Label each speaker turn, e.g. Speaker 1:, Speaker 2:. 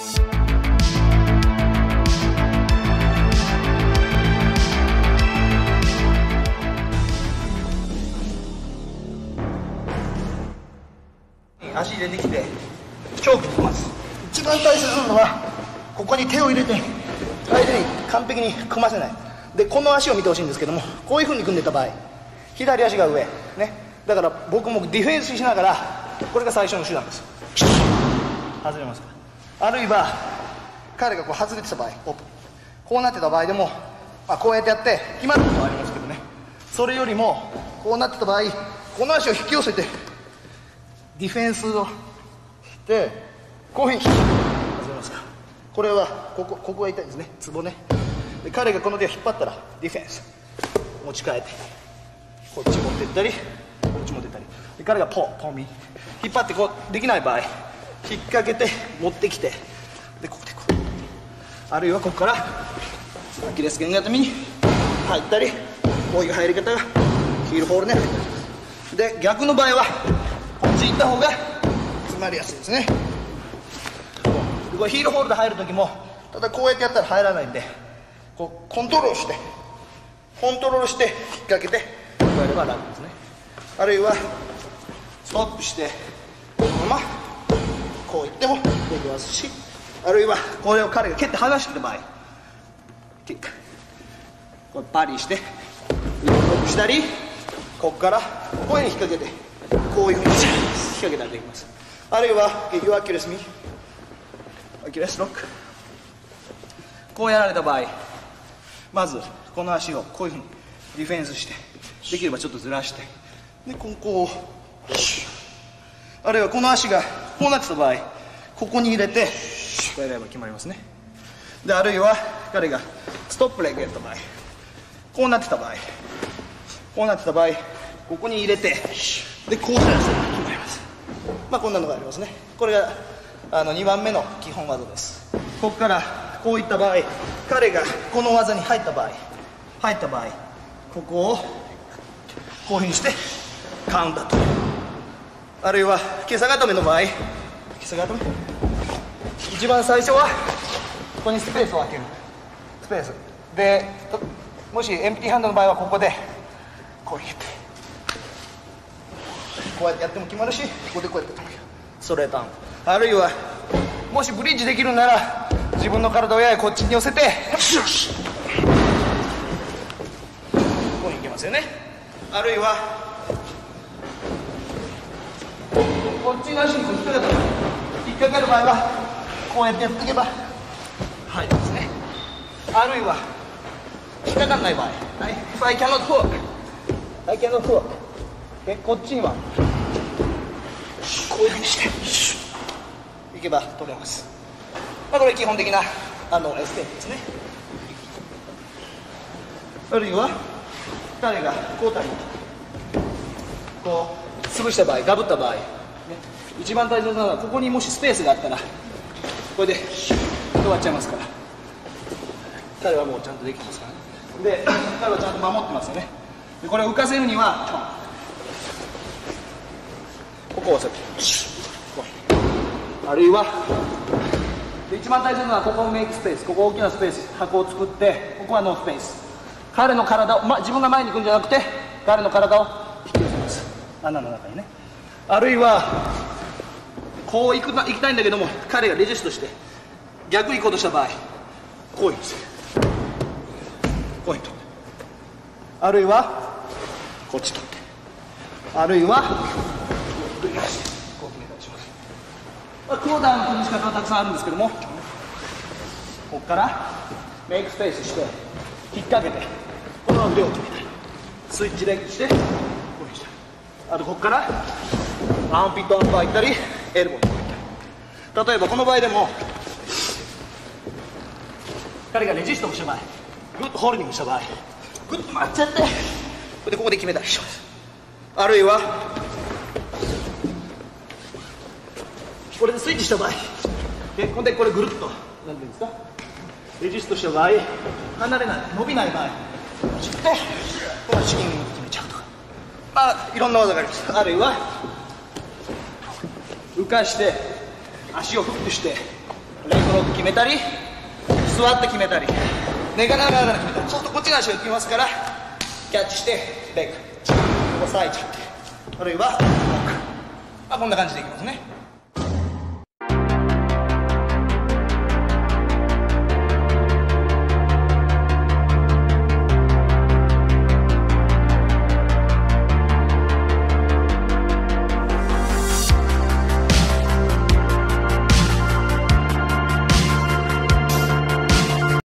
Speaker 1: 足入れてきてチョークにいきます。一番大切なのはここに手を入れて相手に完璧に組ませない。でこの足を見てほしいんですけども、こういう風に組んでた場合左足が上ね、だから僕もディフェンスしながら、これが最初の手段です。外れますか。あるいは彼がこう外れてた場合、こうなってた場合でも、こうやってやって決まることはありますけどね、それよりもこうなってた場合、この足を引き寄せてディフェンスをしてこういうふうに外れますか。これはここが痛いですね、ツボね。で彼がこの手を引っ張ったらディフェンス持ち替えてこっち持ってったりこっち持ってったり、で彼がポンミン引っ張ってこうできない場合、引っ掛けて持ってきて、でここでこう、あるいはここからアキレス腱固めに入ったり、こういう入り方がヒールホールね。で逆の場合はこっち行った方が詰まりやすいですね。でこれヒールホールで入る時も、ただこうやってやったら入らないんで、こうコントロールして引っ掛けてこうやれば楽ですね。あるいはストップしてこのままこういってもできますし、あるいはこれを彼が蹴って離してる場合、キックこれパリしてロックしたり、ここからこういうふうに引っ掛けてこういうふうに引っ掛けたりできます。あるいはYour Achilles knee Achilles lock、こうやられた場合、まずこの足をこういうふうにディフェンスして、できればちょっとずらして、でここを、あるいはこの足がこうなってた場合、ここに入れてこうやれば決まりますね。であるいは彼がストップレッグやった場合、こうなってた場合、ここに入れて、でこうしたら決まります。こんなのがありますね。これが2番目の基本技です。ここからこういった場合、彼がこの技に入った場合、ここをこういうふうにしてカウンターと、あるいは今朝固めの場合、一番最初はここにスペースを空ける、スペースで、もしエンプティーハンドの場合はここでこうやってやっても決まるし、ここでこうやってストレートアーム、あるいはもしブリッジできるなら自分の体をややこっちに寄せてここに行けますよね。あるいはこっちの足に引っ掛かる場合はこうやってやっていけば入りますね。あるいは引っ掛かんない場合、If I cannot hook、こっちにはこういうふうにしていけば取れます。これ基本的なエスケープですね。あるいは彼が交代こう潰した場合、ガブった場合、一番大切なのはここにもしスペースがあったらこれで終わっちゃいますから、彼はもうちゃんとできてますからね。で彼はちゃんと守ってますよね。でこれを浮かせるにはここを押せる、あるいはで一番大切なのはここをメイクスペース、ここ大きなスペース、箱を作って、ここはノースペース、彼の体を、自分が前に行くんじゃなくて彼の体を引き寄せます、穴の中にね。あるいはこう行きたいんだけども彼がレジストして逆行こうとした場合、こういうふうにする、こういうふうに取って、あるいはこっち取って、あるいはこう決めたりします。クローダーの組み仕方はたくさんあるんですけども、ここからメイクスペースして引っ掛けてこの腕を決めたり、スイッチレッグしてこういうふうにしたり、あとここからアームピットアンパー行ったりエルボーに行ったり、例えばこの場合でも彼がレジストをした場合、グッとホールディングした場合、グッと回っちゃってここで決めたりします。あるいはこれでスイッチした場合、ほんでこれぐるっと何ていうんですか、レジストした場合、離れない、伸びない場合、切ってこのチキンに決めちゃうとか、いろんな技があります。あるいは浮かして足をフックしてレッグロック決めたり、座って決めたり、寝かながら決めたり、そうするとこっちの足が浮きますから、キャッチしてレッグ、ここサイド、あるいはロック、こんな感じでいきますね。